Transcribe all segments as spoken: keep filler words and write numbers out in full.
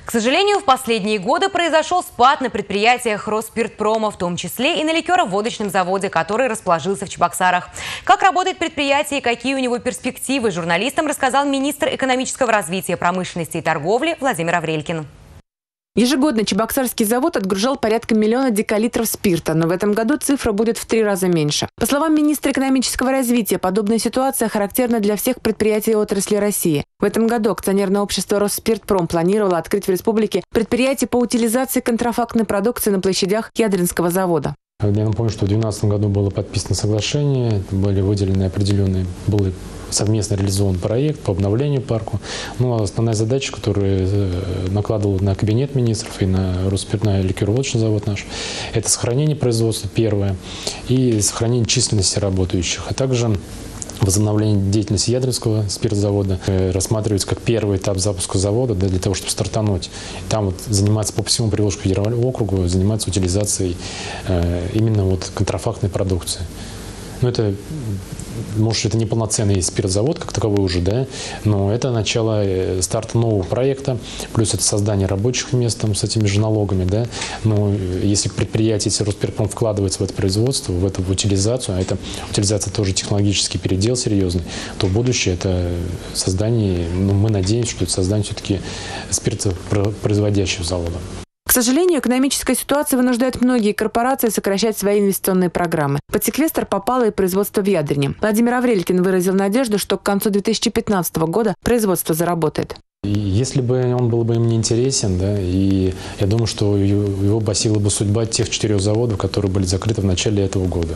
К сожалению, в последние годы произошел спад на предприятиях Росспиртпрома, в том числе и на ликероводочном заводе, который расположился в Чебоксарах. Как работает предприятие и какие у него перспективы, журналистам рассказал министр экономического развития, промышленности и торговли Владимир Аврелькин. Ежегодно Чебоксарский завод отгружал порядка миллиона декалитров спирта, но в этом году цифра будет в три раза меньше. По словам министра экономического развития, подобная ситуация характерна для всех предприятий отрасли России. В этом году акционерное общество Росспиртпром планировало открыть в республике предприятие по утилизации контрафактной продукции на площадях Ядринского завода. Я напомню, что в две тысячи двенадцатом году было подписано соглашение, были выделены определенные, был совместно реализован проект по обновлению парка. Ну, а основная задача, которую накладывал на кабинет министров и на Росспиртной ликероводочный завод наш, это сохранение производства, первое, и сохранение численности работающих, а также возобновление деятельности Ядринского спиртзавода рассматривается как первый этап запуска завода, да, для того, чтобы стартануть. Там вот заниматься по всему Приволжскому федеральному округу, заниматься утилизацией э, именно вот контрафактной продукции. Ну, это, может, это не полноценный спиртзавод как таковой уже, да, но это начало старта нового проекта, плюс это создание рабочих мест там, с этими же налогами, да. Но если предприятие, если Росспиртпром вкладывается в это производство, в эту в утилизацию, а это утилизация тоже технологический передел серьезный, то будущее это создание, ну, мы надеемся, что это создание все-таки спиртопроизводящего завода. К сожалению, экономическая ситуация вынуждает многие корпорации сокращать свои инвестиционные программы. Под секвестр попало и производство в Ядрине. Владимир Аврелькин выразил надежду, что к концу две тысячи пятнадцатого года производство заработает. И если бы он был бы им не интересен, да, и я думаю, что его басила бы судьба тех четырех заводов, которые были закрыты в начале этого года.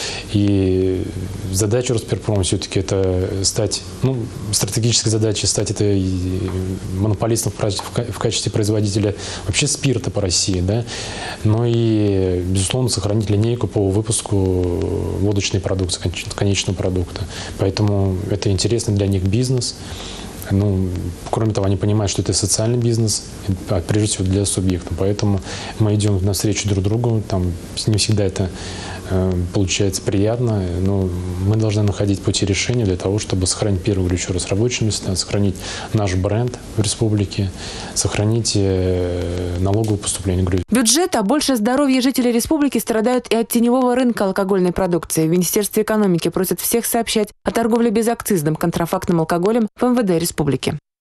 И задача Росспиртпрома все-таки это стать, ну, стратегической задачей стать это монополистом в качестве производителя вообще спирта по России, да, но и, безусловно, сохранить линейку по выпуску водочной продукции, конечного продукта. Поэтому это интересный для них бизнес. Ну, кроме того, они понимают, что это социальный бизнес, прежде всего для субъекта. Поэтому мы идем навстречу друг другу. Там не всегда это э, получается приятно, но мы должны находить пути решения для того, чтобы сохранить, первую, говорю еще раз, рабочие места, сохранить наш бренд в республике, сохранить э, налоговые поступления. Бюджет, а больше здоровья жителей республики страдают и от теневого рынка алкогольной продукции. В Министерстве экономики просят всех сообщать о торговле безакцизным контрафактным алкоголем в эм вэ дэ республики.